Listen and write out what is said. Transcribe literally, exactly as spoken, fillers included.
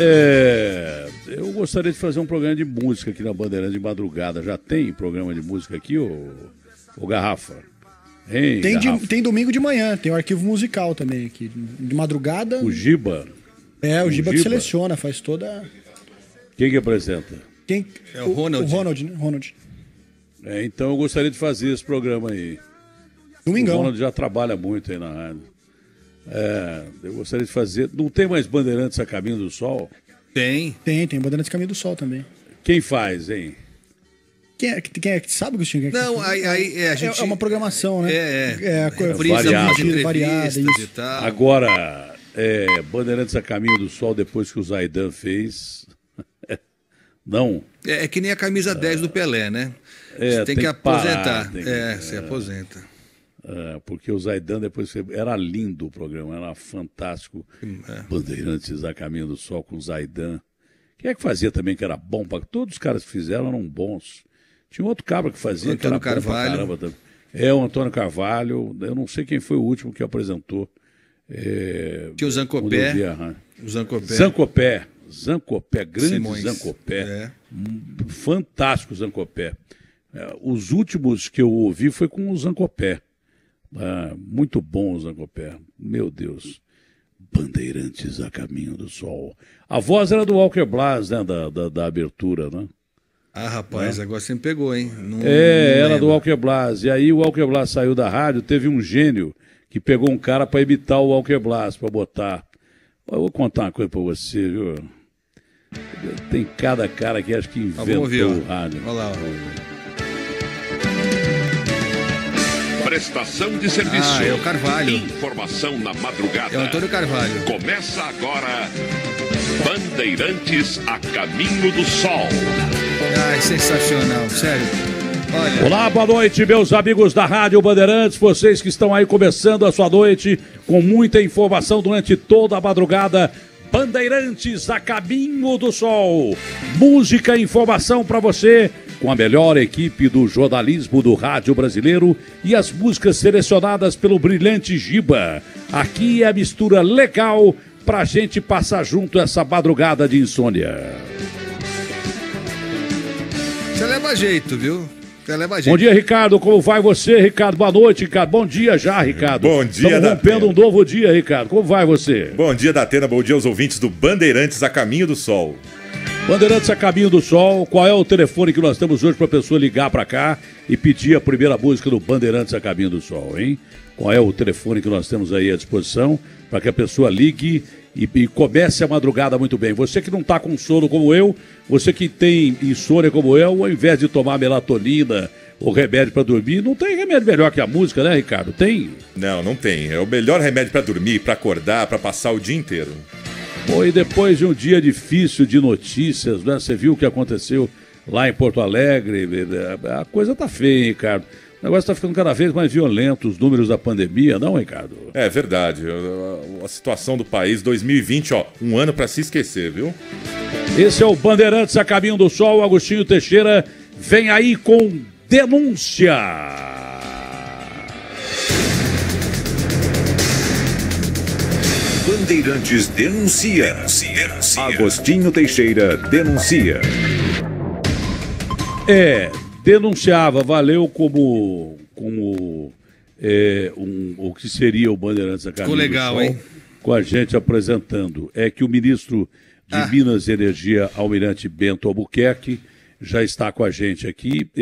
É, eu gostaria de fazer um programa de música aqui na Bandeirantes de madrugada. Já tem programa de música aqui, ô, ô Garrafa? Hein, tem, Garrafa? de, tem domingo de manhã, tem o arquivo musical também aqui. De madrugada. O Giba? É, o, o Giba, Giba que seleciona, faz toda. Quem que apresenta? Quem? É o Ronald. O Ronald, né? Ronald. É, então eu gostaria de fazer esse programa aí. Domingão. O Ronald já trabalha muito aí na rádio. É, eu gostaria de fazer. Não tem mais Bandeirantes a Caminho do Sol? Tem. Tem, tem Bandeirantes Caminho do Sol também. Quem faz, hein? Quem é, quem é que sabe, Agostinho? Quem é Não, que... aí, aí é, a gente... é uma programação, né? É, é. É, a é coisa variada. variada, isso. E tal. Agora, é, Bandeirantes a Caminho do Sol, depois que o Zaidan fez. Não. É, é que nem a camisa dez do Pelé, né? É, Você tem, tem que que aposentar. parar, tem que- É, é. você aposenta. É, porque o Zaidan depois foi- era lindo o programa, era fantástico. É. Bandeirantes a Caminho do Sol com o Zaidan. Quem é que fazia também que era bom? Pra... Todos os caras que fizeram eram bons. Tinha um outro cabra que fazia que era Antônio bom pra Carvalho. caramba também. É, o Antônio Carvalho. Eu não sei quem foi o último que apresentou. É... Tinha o quando Zancopé. eu vi a rádio. O Zancopé. Zancopé. Zancopé, grande Simões. Zancopé. É. Hum, Fantástico Zancopé. É, os últimos que eu ouvi foi com o Zancopé. Ah, muito bom o Zancopé. Meu Deus. Bandeirantes a Caminho do Sol. A voz era do Walker Blas, né? Da, da, da abertura, né? Ah, rapaz, agora você me pegou, hein? Não, É, não era lembro. do Walker Blas. E aí o Walker Blas saiu da rádio, teve um gênio que pegou um cara para imitar o Walker Blas, para botar. Eu vou contar uma coisa para você, viu? Tem cada cara que acho que Ah, vamos inventou ouvir, ó. o rádio. Olha lá, ó. Prestação de serviço. Ah, é o Carvalho. Informação na madrugada. É o Antônio Carvalho. Começa agora Bandeirantes a Caminho do Sol. Ai, sensacional, sério. Olha, Olá, boa noite, meus amigos da Rádio Bandeirantes, vocês que estão aí começando a sua noite com muita informação durante toda a madrugada. Bandeirantes a Caminho do Sol. Música e informação para você com a melhor equipe do jornalismo do rádio brasileiro e as músicas selecionadas pelo brilhante Giba. Aqui é a mistura legal pra gente passar junto essa madrugada de insônia. você leva jeito, viu? Você leva jeito. Bom dia, Ricardo. Como vai você, Ricardo? Boa noite, Ricardo. Bom dia já, Ricardo. Bom dia, Estamos rompendo Datena. um novo dia, Ricardo. Como vai você? Bom dia, Datena. Bom dia aos ouvintes do Bandeirantes a Caminho do Sol. Bandeirantes a Caminho do Sol. Qual é o telefone que nós temos hoje para a pessoa ligar para cá e pedir a primeira música do Bandeirantes a Caminho do Sol, hein? Qual é o telefone que nós temos aí à disposição para que a pessoa ligue e, e comece a madrugada muito bem? Você que não está com sono como eu, você que tem insônia como eu, ao invés de tomar melatonina ou remédio para dormir, não tem remédio melhor que a música, né, Ricardo? Tem? Não, não tem. É o melhor remédio para dormir, para acordar, para passar o dia inteiro. Bom, e depois de um dia difícil de notícias, né? Você viu o que aconteceu lá em Porto Alegre? A coisa tá feia, hein, Ricardo? O negócio tá ficando cada vez mais violento, os números da pandemia, não, Ricardo? É verdade. A, a situação do país, dois mil e vinte, ó, um ano para se esquecer, viu? Esse é o Bandeirantes a Caminho do Sol. Agostinho Teixeira vem aí com denúncia. Bandeirantes denuncia. denuncia, denuncia. Agostinho Teixeira denuncia. É, denunciava, valeu como, como é, um, o que seria o Bandeirantes a Caminho Ficou legal, do Sol, hein? com a gente apresentando. É que o ministro de Ah. Minas e Energia, Almirante Bento Albuquerque, já está com a gente aqui.